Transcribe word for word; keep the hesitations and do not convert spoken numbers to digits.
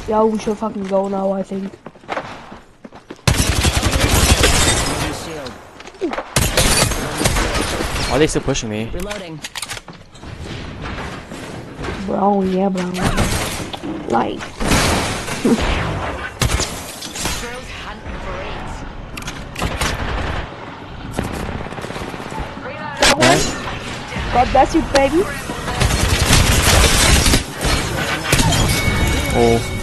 Yeah, we should fucking go now, I think. Why are they still pushing me? Reloading. Brown, yeah, brown. Like. Nice. God bless you, baby. Oh.